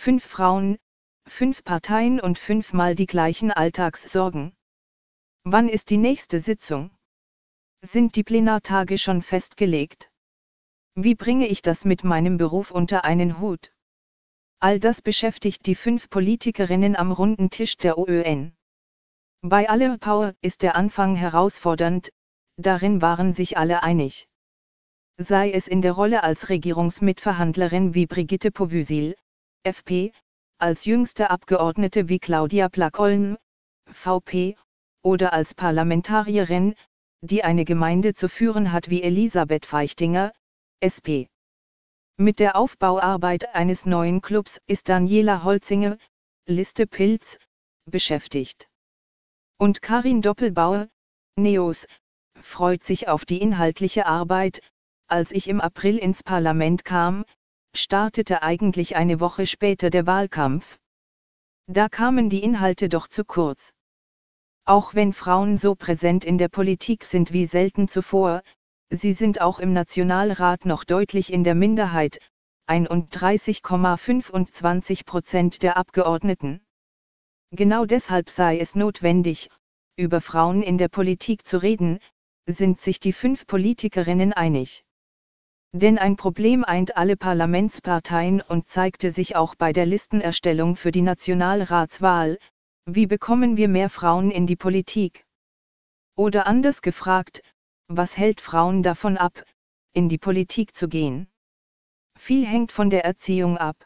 5 Frauen, 5 Parteien und 5-mal die gleichen Alltagssorgen. Wann ist die nächste Sitzung? Sind die Plenartage schon festgelegt? Wie bringe ich das mit meinem Beruf unter einen Hut? All das beschäftigt die 5 Politikerinnen am runden Tisch der OÖN. Bei aller Power ist der Anfang herausfordernd, darin waren sich alle einig. Sei es in der Rolle als Regierungsmitverhandlerin wie Brigitte Powysil, FP, als jüngste Abgeordnete wie Claudia Plak-Olm, VP, oder als Parlamentarierin, die eine Gemeinde zu führen hat wie Elisabeth Feichtinger, SP. Mit der Aufbauarbeit eines neuen Clubs ist Daniela Holzinger, Liste Pilz, beschäftigt. Und Karin Doppelbauer, NEOS, freut sich auf die inhaltliche Arbeit. Als ich im April ins Parlament kam, startete eigentlich eine Woche später der Wahlkampf. Da kamen die Inhalte doch zu kurz. Auch wenn Frauen so präsent in der Politik sind wie selten zuvor, sie sind auch im Nationalrat noch deutlich in der Minderheit, 31,25% der Abgeordneten. Genau deshalb sei es notwendig, über Frauen in der Politik zu reden, sind sich die 5 Politikerinnen einig. Denn ein Problem eint alle Parlamentsparteien und zeigte sich auch bei der Listenerstellung für die Nationalratswahl: Wie bekommen wir mehr Frauen in die Politik? Oder anders gefragt, was hält Frauen davon ab, in die Politik zu gehen? Viel hängt von der Erziehung ab.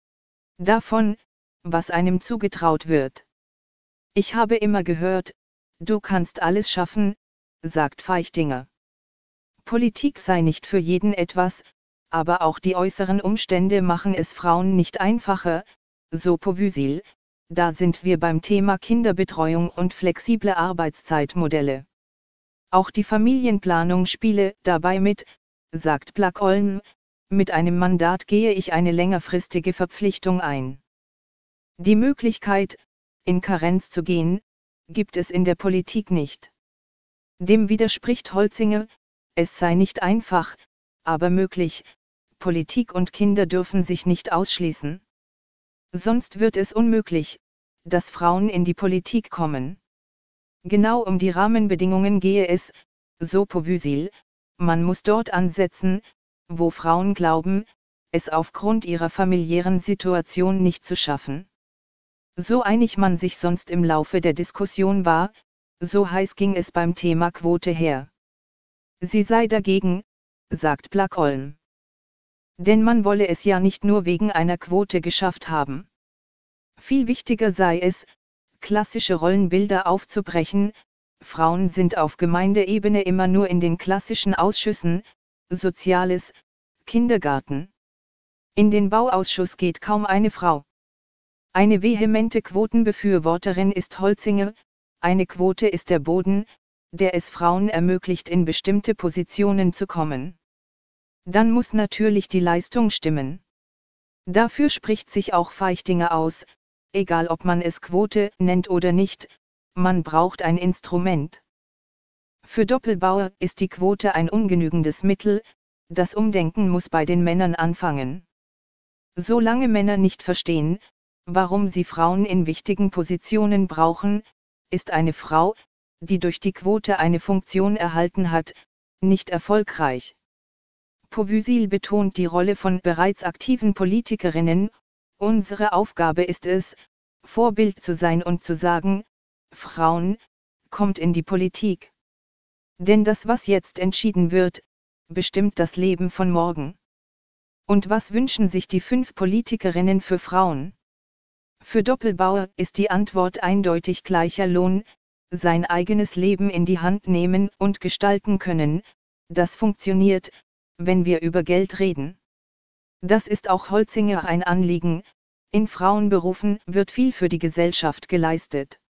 Davon, was einem zugetraut wird. Ich habe immer gehört, du kannst alles schaffen, sagt Feichtinger. Politik sei nicht für jeden etwas, aber auch die äußeren Umstände machen es Frauen nicht einfacher, so Powysil. Da sind wir beim Thema Kinderbetreuung und flexible Arbeitszeitmodelle. Auch die Familienplanung spiele dabei mit, sagt Plak-Olm, mit einem Mandat gehe ich eine längerfristige Verpflichtung ein. Die Möglichkeit, in Karenz zu gehen, gibt es in der Politik nicht. Dem widerspricht Holzinger, es sei nicht einfach, aber möglich, Politik und Kinder dürfen sich nicht ausschließen. Sonst wird es unmöglich, dass Frauen in die Politik kommen. Genau um die Rahmenbedingungen gehe es, so Powysil, man muss dort ansetzen, wo Frauen glauben, es aufgrund ihrer familiären Situation nicht zu schaffen. So einig man sich sonst im Laufe der Diskussion war, so heiß ging es beim Thema Quote her. Sie sei dagegen, sagt Plak-Olm. Denn man wolle es ja nicht nur wegen einer Quote geschafft haben. Viel wichtiger sei es, klassische Rollenbilder aufzubrechen. Frauen sind auf Gemeindeebene immer nur in den klassischen Ausschüssen, Soziales, Kindergarten. In den Bauausschuss geht kaum eine Frau. Eine vehemente Quotenbefürworterin ist Holzinger, eine Quote ist der Boden, der es Frauen ermöglicht, in bestimmte Positionen zu kommen. Dann muss natürlich die Leistung stimmen. Dafür spricht sich auch Feichtinger aus, egal ob man es Quote nennt oder nicht, man braucht ein Instrument. Für Doppelbauer ist die Quote ein ungenügendes Mittel, das Umdenken muss bei den Männern anfangen. Solange Männer nicht verstehen, warum sie Frauen in wichtigen Positionen brauchen, ist eine Frau, die durch die Quote eine Funktion erhalten hat, nicht erfolgreich. Powysil betont die Rolle von bereits aktiven Politikerinnen: Unsere Aufgabe ist es, Vorbild zu sein und zu sagen, Frauen, kommt in die Politik. Denn das, was jetzt entschieden wird, bestimmt das Leben von morgen. Und was wünschen sich die 5 Politikerinnen für Frauen? Für Doppelbauer ist die Antwort eindeutig: gleicher Lohn, sein eigenes Leben in die Hand nehmen und gestalten können. Das funktioniert, wenn wir über Geld reden. Das ist auch Holzinger ein Anliegen: In Frauenberufen wird viel für die Gesellschaft geleistet.